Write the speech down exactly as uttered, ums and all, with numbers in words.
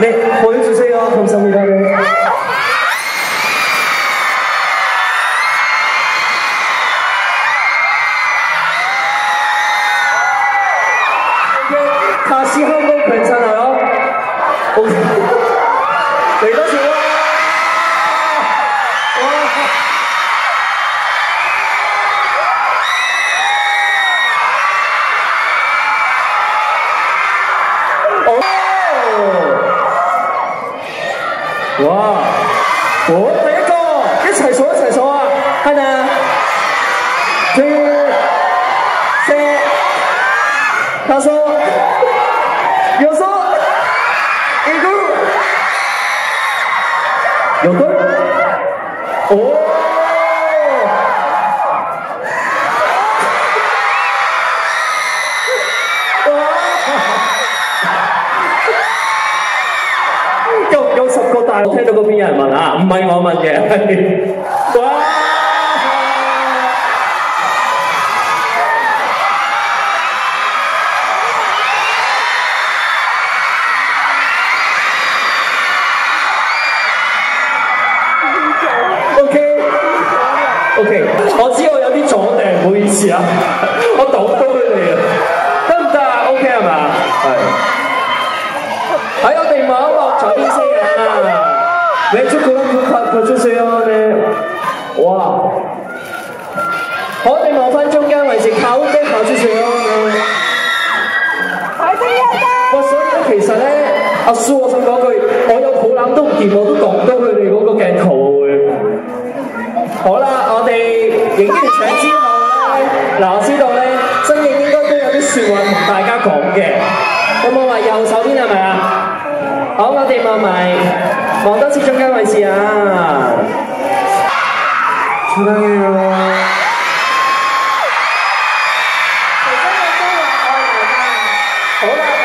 네, 보여주세요. 감사합니다. 네. 다시 한 번 괜찮아요? 오케이. 네, 다시 와! 와! 와! 오, 第一個，一齊數一齊數啊！係咪？둘, 셋, 다섯, 여섯, 일곱, 여덟, 오!有有十個大，我聽到嗰邊有人問啊，唔係我問嘅，哇！ OK， 我知我有啲阻定，唔好意思啊，我擋到佢哋啊，得唔得啊 ？OK 係嘛？係。喺我哋望一望左邊先啊，你祝佢哋拍拍出聲啊你，哇！我哋望翻中間位置，靠啲拍出聲啊！海星一啦！哇！所以咧，其實咧，阿蘇，我想講句，我有肚腩都唔掂，我都擋到佢哋嗰個鏡頭會。 好啦，我哋影完相之後咧，嗱我知道咧，真影應該都有啲説話同大家講嘅。有冇話右手邊係咪啊？好，我哋望埋望多次中間位置啊！사랑해요。好啦。